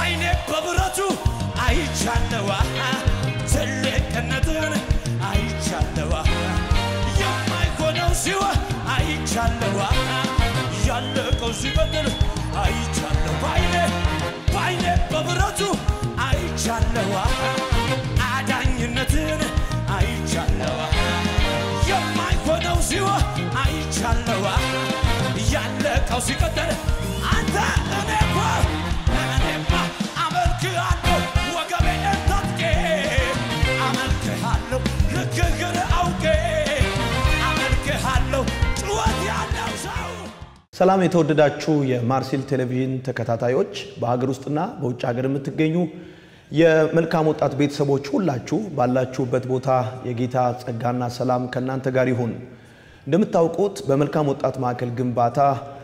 ባይኔ በብረቱ አይቻለዋ ትልቅነትን አይቻለዋ የማይሆነው ሲሆን አይቻለዋ ያለቀው ሲበደል አይቻለዋ ባይኔ በብረቱ አይቻለዋ አዳኝነትን አይቻለዋ የማይሆነው ሲሆን አይቻለዋ ያለቀው ሲበደል አንተ እኔማ አመልክሃለሁ ወገቤን ታጥቄ አመልክሃለሁ ልክህን አውቄ አመልክሃለሁ ጩኸት ያለው ሰው ሰላም የተወደዳችሁ የማርሲል ቴሌቪዥን ተከታታዮች በአገር ውስጥና በውጭ ሀገር የምትገኙ የመልካም ወጣት ቤተሰቦች ሁላችሁ ባላችሁበት ቦታ የጌታ ጸጋና ሰላም ከናንተ ጋር ይሁን እንደምታውቁት በመልካም ወጣት ማዕከል ግንባታ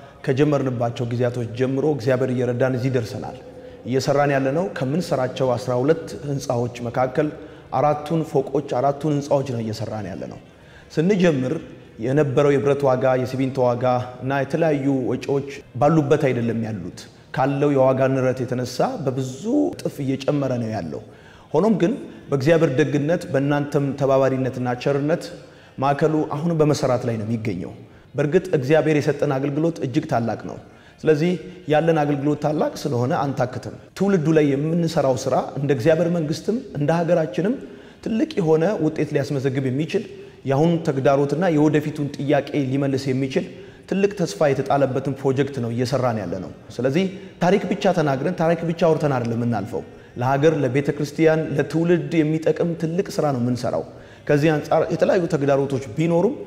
ከጀመርንባቸው ጊዜያቶች ጀምሮ እግዚአብሔር እየረዳን እዚህ ደርሰናል እየሰራን ያለነው ከመንሰራቸው 12 ህንጻዎች መካከል አራቱን ፎቆች አራቱን ህንጻዎች ነው እየሰራን ያለነው ስንጀምር የነበረው የብረት ዋጋ የሲሚንቶ ዋጋ እና የተለያዩ ወጪዎች ባሉበት አይደለም ያሉት ካለው የዋጋ ንረት የተነሳ በብዙ ጥፍ እየጨመረ ነው ያለው ሆኖም ግን በእግዚአብሔር ደግነት በእናንተም ተባባሪነትና ቸርነት ማዕከሉ አሁን በመሰራት ላይ ነው የሚገኘው በርግጥ እግዚአብሔር የሰጠን አገልግሎት እጅግ ታላቅ ነው ስለዚህ ያለን አገልግሎት ታላቅ ስለሆነ አንታክተም ትውልዱ ላይ የምንሰራው ስራ እንደ እግዚአብሔር መንግስትም እንደ ሀገራችንም ትልቅ የሆነ ውጤት ሊያስመዘግብ የሚችል ያሁን ተግዳሮትና የወደፊቱን ጥያቄ ሊመልስ የሚችል ትልቅ ተስፋ የተጣለበትን ፕሮጀክት ነው እየሰራን ያለነው ስለዚህ ታሪክ ብቻ ተናግረን ታሪክ ብቻ አውርተን አይደለም እናልፈው ለሀገር ለቤተክርስቲያን ለትውልድ የሚጠቅም ትልቅ ስራ ነው የምንሰራው ከዚህ አንፃር የተለያዩ ተግዳሮቶች ቢኖሩም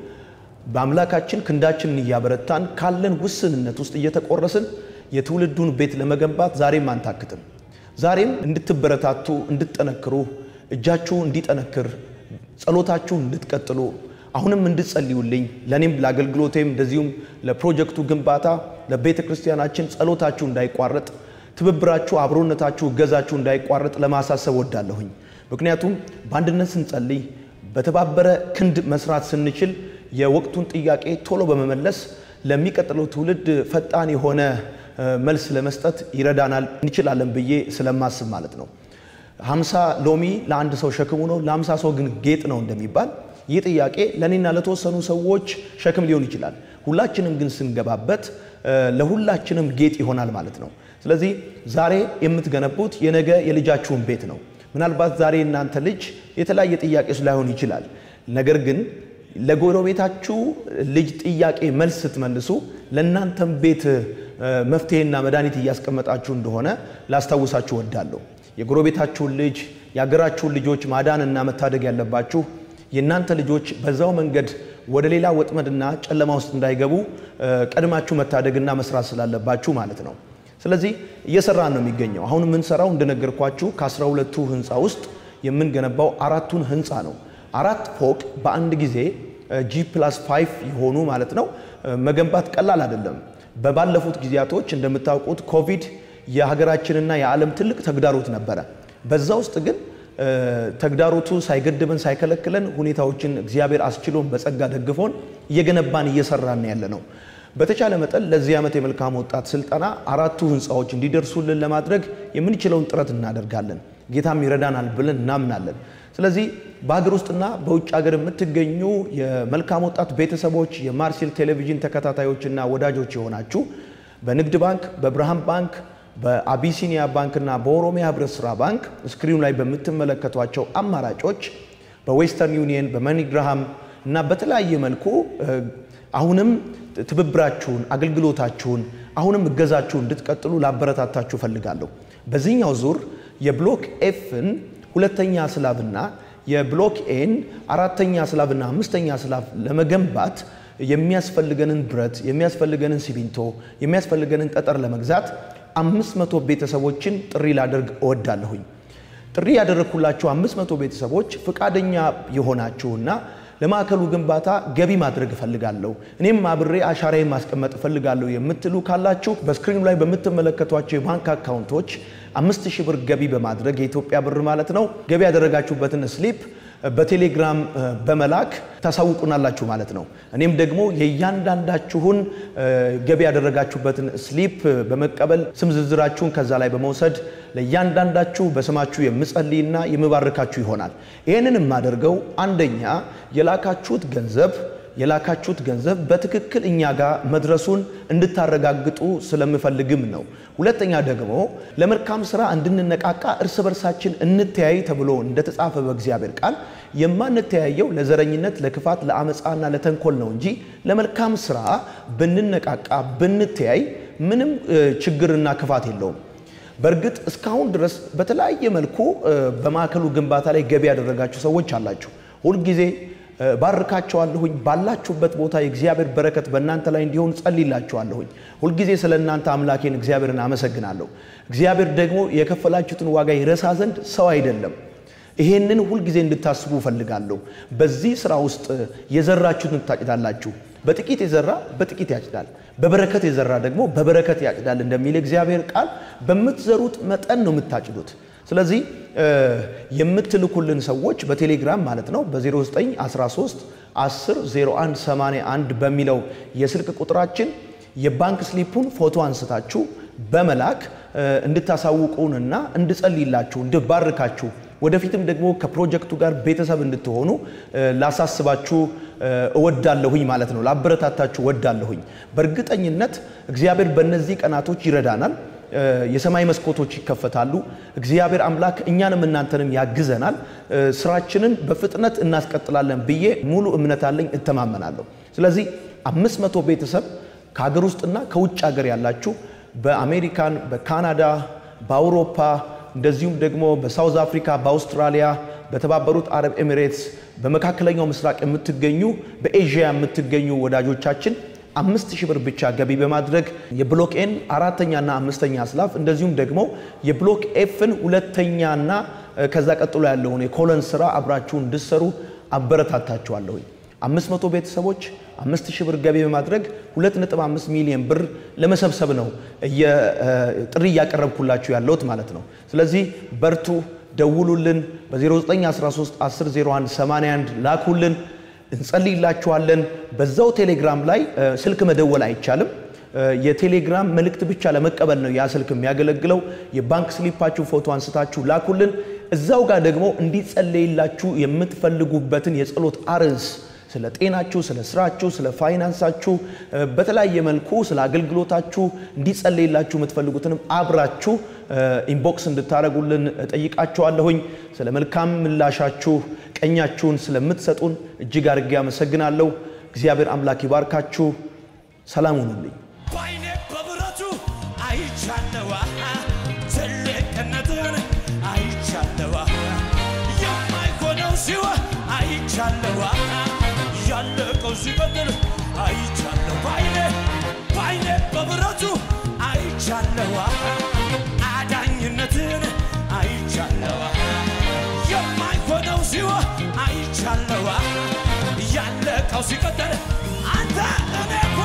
በአምላካችን ክንዳችንን ያበረታን ካለን ውስንነት ውስጥ እየተቆረስን የትውልዱን ቤት ለመገንባት ዛሬም አንታክተም ዛሬም እንድትበረታቱ እንድትጠነክሩ እጃችሁ እንዲጠነክር ጸሎታችሁ እንድትቀጥሉ አሁንም እንድትጸልዩልኝ ለኔም ለአገልግሎቴም እንደዚሁም ለፕሮጀክቱ ግንባታ ለቤተክርስቲያናችን ጸሎታችሁ እንዳይቋረጥ ትብብራችሁ አብሮነታችሁ ገዛችሁ እንዳይቋረጥ ለማሳሰብ ወዳለሁኝ ምክንያቱም በአንድነት ስንጸልይ በተባበረ ክንድ መስራት ስንችል የወቅቱን ጥያቄ ቶሎ በመመለስ ለሚቀጥለው ትውልድ ፈጣን የሆነ መልስ ለመስጠት ይረዳናል እንችላለን ብዬ ስለማስብ ማለት ነው 50 ሎሚ ለአንድ ሰው ሸክሙ ነው ለ50 ሰው ግን ጌጥ ነው እንደሚባል ይህ ጥያቄ ለኔና ለተወሰኑ ሰዎች ሸክም ሊሆን ይችላል ሁላችንም ግን ስንገባበት ለሁላችንም ጌጥ ይሆናል ማለት ነው ስለዚህ ዛሬ የምትገነቡት የነገ የልጃችሁን ቤት ነው ምናልባት ዛሬ እናንተ ልጅ የተለያየ ጥያቄ ስላይሆን ይችላል ነገር ግን ለጎረቤታችሁ ልጅ ጥያቄ መልስ ስትመልሱ ለእናንተም ቤት መፍትሄና መድኃኒት ያስቀመጣችሁ እንደሆነ ላስታውሳችሁ ወዳለሁ የጎረቤታችሁ ልጅ ያገራችሁ ልጆች ማዳንና መታደግ ያለባችሁ የናንተ ልጆች በዛው መንገድ ወደ ሌላ ወጥመድና ጨለማ ውስጥ እንዳይገቡ ቀድማችሁ መታደግና መስራት ስላለባችሁ ማለት ነው ስለዚህ እየሰራን ነው የሚገኘው አሁን ምን ሰራው እንደነገርኳችሁ ከ12ቱ ህንጻ ውስጥ የምንገነባው አራቱን ህንጻ ነው አራት ፎቅ በአንድ ጊዜ G+5 ይሆኑ ማለት ነው መገንባት ቀላል አይደለም በባለፉት ጊዜያቶች እንደምታውቁት ኮቪድ የሀገራችንና የዓለም ትልቅ ተግዳሮት ነበር በዛው ውስጥ ግን ተግዳሮቱ ሳይገድበን ሳይከለክለን ሁኔታዎችን እግዚአብሔር አስችሎን በጸጋ ደግፎን እየገነባን እየሰራን ያለነው በተቻለ መጠን ለዚህ ዓመት የመልካም ወጣት ስልጣና አራቱ ህንጻዎች እንዲደርሱልን ለማድረግ የምንችለውን ጥረት እናደርጋለን ጌታም ይረዳናል ብለን እናምናለን ስለዚህ በአገር ውስጥና በውጭ ሀገር የምትገኙ የመልካም ወጣት ቤተሰቦች የማርሲል ቴሌቪዥን ተከታታዮችና ወዳጆች የሆናችሁ በንግድ ባንክ በብርሃን ባንክ በአቢሲኒያ ባንክና በኦሮሚያ ህብረት ስራ ባንክ ስክሪኑ ላይ በመተመለከቷቸው አማራጮች በዌስተርን ዩኒየን በመኒግራም እና በተለያየ መልኩ አሁንም ትብብራችሁን አገልግሎታችሁን አሁንም እገዛችሁን እንድትቀጥሉ ላበረታታችሁ ፈልጋለሁ በዚህኛው ዙር የብሎክ ኤፍን ሁለተኛ ስላብና የብሎክ ኤን አራተኛ ስላብና አምስተኛ ስላብ ለመገንባት የሚያስፈልገንን ብረት የሚያስፈልገንን ሲሚንቶ የሚያስፈልገንን ጠጠር ለመግዛት 500 ቤተሰቦችን ጥሪ ላደርግ እወዳለሁኝ ጥሪ ያደረኩላችሁ 500 ቤተሰቦች ፍቃደኛ የሆናችሁና ለማዕከሉ ግንባታ ገቢ ማድረግ ፈልጋለሁ እኔም አብሬ አሻራዬ ማስቀመጥ ፈልጋለሁ የምትሉ ካላችሁ በስክሪኑ ላይ በመተመለከቷቸው የባንክ አካውንቶች 5000 ብር ገቢ በማድረግ የኢትዮጵያ ብር ማለት ነው ገቢ ያደረጋችሁበትን ስሊፕ በቴሌግራም በመላክ ታሳውቁናላችሁ ማለት ነው እኔም ደግሞ የያንዳንዳችሁን ገቢ ያደረጋችሁበትን ስሊፕ በመቀበል ስም ዝርዝራችሁን ከዛ ላይ በመውሰድ ለያንዳንዳችሁ በስማችሁ የምጸልይና የምባርካችሁ ይሆናል ይሄንንም ማደርገው አንደኛ የላካችሁት ገንዘብ በትክክል እኛ ጋር መድረሱን እንድታረጋግጡ ስለምፈልግም ነው ሁለተኛ ደግሞ ለመልካም ስራ እንድንነቃቃ እርስ በርሳችን እንተያይ ተብሎ እንደተጻፈ በእግዚአብሔር ቃል የማንተያየው ለዘረኝነት ለክፋት ለአመጻና ለተንኮል ነው እንጂ ለመልካም ስራ ብንነቃቃ ብንተያይ ምንም ችግርና ክፋት የለውም በርግጥ እስካሁን ድረስ በተለያየ መልኩ በማከሉ ግንባታ ላይ ገቢ ያደረጋችሁ ሰዎች አላችሁ ሁሉ ጊዜ ባርካቸዋለሁኝ ባላችሁበት ቦታ የእግዚአብሔር በረከት በእናንተ ላይ እንዲሆን ጸልይላችኋለሁኝ ሁሉ ጊዜ ስለእናንተ አምላኬን እግዚአብሔርን አመሰግናለሁ እግዚአብሔር ደግሞ የከፈላችሁትን ዋጋ ይረሳ ዘንድ ሰው አይደለም ይሄንን ሁሉ ጊዜ እንድታስቡ ፈልጋለሁ በዚህ ስራ ውስጥ የዘራችሁትን ታጭዳላችሁ በጥቂት የዘራ በጥቂት ያጭዳል በበረከት የዘራ ደግሞ በበረከት ያጭዳል እንደሚል እግዚአብሔር ቃል በመትዘሩት መጠን ነው የምታጭዱት ስለዚህ የምትልኩልን ሰዎች በቴሌግራም ማለት ነው በ0913 100181 በሚለው የስልክ ቁጥራችን የባንክ ስሊፑን ፎቶ አንስታችሁ በመላክ እንድታሳውቁንና እንድጸልይላችሁ እንድባርካችሁ ወደፊትም ደግሞ ከፕሮጀክቱ ጋር ቤተሰብ እንድትሆኑ ላሳስባችሁ እወዳለሁኝ ማለት ነው ላበረታታችሁ እወዳለሁኝ በእርግጠኝነት እግዚአብሔር በእነዚህ ቀናቶች ይረዳናል የሰማይ መስኮቶች ይከፈታሉ እግዚአብሔር አምላክ እኛንም እናንተንም ያግዘናል ስራችንን በፍጥነት እናስቀጥላለን ብዬ ሙሉ እምነት አለኝ እተማመናለሁ ስለዚህ 500 ቤተሰብ ከሀገር ውስጥና ከውጭ ሀገር ያላችሁ በአሜሪካን በካናዳ በአውሮፓ እንደዚሁም ደግሞ በሳውዝ አፍሪካ በአውስትራሊያ በተባበሩት አረብ ኤሚሬትስ በመካከለኛው ምስራቅ የምትገኙ በኤዥያ የምትገኙ ወዳጆቻችን 5000 ብር ብቻ ገቢ በማድረግ የብሎክ ኤን አራተኛና አምስተኛ ስላፍ እንደዚሁም ደግሞ የብሎክ ኤፍን ሁለተኛና ከዛ ቀጥሎ ያለውን የኮለን ስራ አብራችሁ እንድትሰሩ አበረታታችኋለሁ 500 ቤተሰቦች 5000 ብር ገቢ በማድረግ 2.5 ሚሊዮን ብር ለመሰብሰብ ነው ጥሪ ያቀርብኩላችሁ ያለውት ማለት ነው ስለዚህ በርቱ ደውሉልን በ0913 100181 ላኩልን እንጸልይላችኋለን በዛው ቴሌግራም ላይ ስልክ መደወል አይቻልም የቴሌግራም መልእክት ብቻ ለመቀበል ነው ያ ስልክ የሚያገለግለው የባንክ ስሊፓችሁ ፎቶ አንስታችሁ ላኩልን እዛው ጋር ደግሞ እንዲጸልይላችሁ የምትፈልጉበትን የጸሎት አርዕስ ስለ ጤናችሁ ስለ ስራችሁ ስለ ፋይናንሳችሁ በተለያየ መልኩ ስለ አገልግሎታችሁ እንዲጸልይላችሁ የምትፈልጉትንም አብራችሁ ኢንቦክስ እንድታረጉልን ጠይቃችኋለሁኝ ስለ መልካም ምላሻችሁ ቀኛችሁን ስለምትሰጡን እጅግ አርጌ አመሰግናለሁ እግዚአብሔር አምላክ ይባርካችሁ ሰላም ሁኑልኝ ባይኔ በብረቱ አይቻለዋ ትልቅነትን አይቻለዋ የማይሆነው ሲዋ አይቻለዋ ያለቀው ሲበደል አይቻለሁ ባይኔ በብረቱ አይቻለዋ አዳኝነትን አይቻለዋ የማይሆነው ሲዋ አይቻለዋ ያለቀው ሲበደል አንተ እኔማ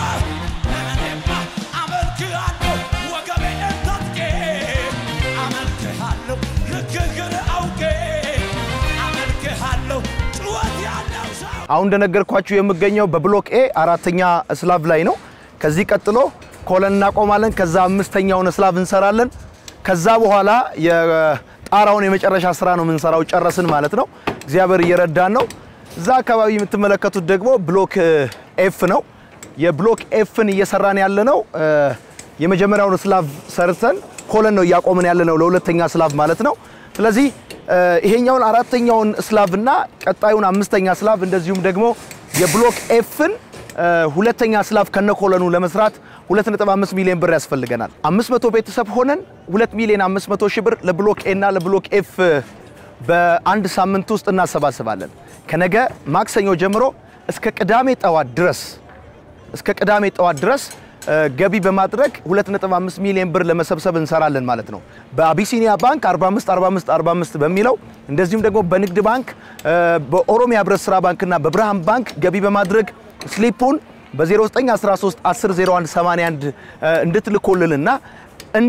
አመልክሃለሁ ወገቤን ታጥቄ አመልክሃለሁ ልክህን አውቄ አመልክሃለሁ ጩኸት ያለው ሰው አሁን እንደነገርኳችሁ የምገኘው በብሎክ ኤ አራተኛ ስላቭ ላይ ነው ከዚህ ቀጥሎ ኮለን እናቆማለን ከዛ አምስተኛውን ስላቭ እንሰራለን ከዛ በኋላ የጣራውን የመጨረሻ ስራ ነው ምንሰራው ጨረስን ማለት ነው እግዚአብሔር እየረዳን ነው እዛ አካባቢ የምትመለከቱት ደግሞ ብሎክ ኤፍ ነው የብሎክ ኤፍን እየሰራን ያለነው የመጀመሪያውን ስላቭ ሰርተን ኮለን ነው ያቆመን ያለነው ለሁለተኛ ስላቭ ማለት ነው ስለዚህ ይሄኛውን አራተኛውን ስላቭና ቀጣዩን አምስተኛ ስላቭ እንደዚሁም ደግሞ የብሎክ ኤፍን ሁለተኛ ስላቭ ከነኮለኑ ለመስራት 2.5 ሚሊዮን ብር ያስፈልገናል 500 ቤተሰብ ሆነን 2 ሚሊዮን 500 ሺህ ብር ለብሎክ ኤ እና ለብሎክ ኤፍ በአንድ ሳምንት ውስጥ እናሰባስባለን ከነገ ማክሰኞ ጀምሮ እስከ ቅዳሜ ጠዋት ድረስ ገቢ በማድረግ 2.5 ሚሊዮን ብር ለመሰብሰብ እንሰራለን ማለት ነው በአቢሲኒያ ባንክ 454545 በሚለው እንደዚሁም ደግሞ በንግድ ባንክ በኦሮሚያ ህብረት ስራ ባንክና በብርሃን ባንክ ገቢ በማድረግ ስሊፑን በ0913 100181 እንድትልኩልንና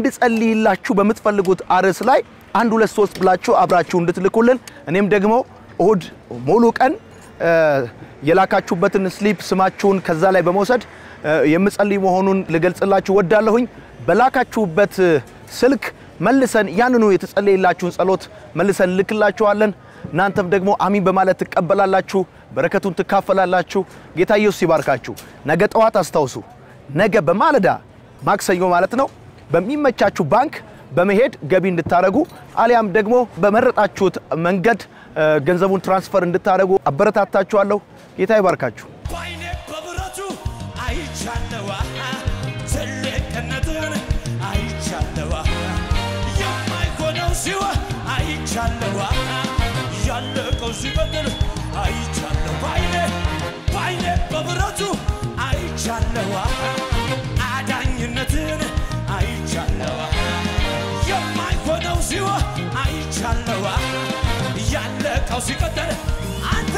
እንድጸልይላችሁ በመትፈልጉት አርዕስ ላይ 1 2 3 ብላችሁ አብራችሁ እንድትልኩልን እኔም ደግሞ እሁድ ሙሉ ቀን የላካችሁበትን ስሊፕ ስማችሁን ከዛ ላይ በመውሰድ የምጸልይ መሆኑን ልገልጽላችሁ ወዳለሁኝ በላካችሁበት ስልክ መልሰን ያንኑ የተጸለየላችሁን ጸሎት መልሰን ልክላችኋለን እናንተም ደግሞ አሚን በማለት ተቀበላላችሁ በረከቱን ተካፈላላችሁ ጌታ ኢየሱስ ይባርካችሁ ነገ ጠዋት አስተውሱ ነገ በማለዳ ማክሰኞ ማለት ነው በሚመቻችሁ ባንክ በመሄድ ገቢ እንድታረጉ አሊያም ደግሞ በመረጣችሁት መንገድ ገንዘቡን ትራንስፈር እንድታረጉ አበረታታችኋለሁ ጌታ ይባርካችሁ ባይኔ በብረቱ አይቻለዋ ትልቅነትን አይቻለዋ የማይሆነው ሲሆን አይቻለዋ ያለቀው ሲበድል አይቻለሁ ባይኔ በብረቱ አይቻለዋ አዳኝነትን አይቻለዋ የማይሆነው ሲሆን አይቻለዋ ያለቀው ሲቀጥል አንተ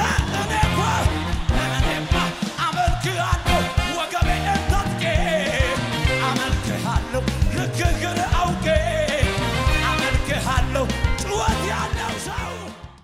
እኔማ አመልክሃለሁ ወገቤን ታጥቄ አመልክሃለሁ ልክህን አውቄ አመልክሃለሁ ጩኸት ያለው ሰው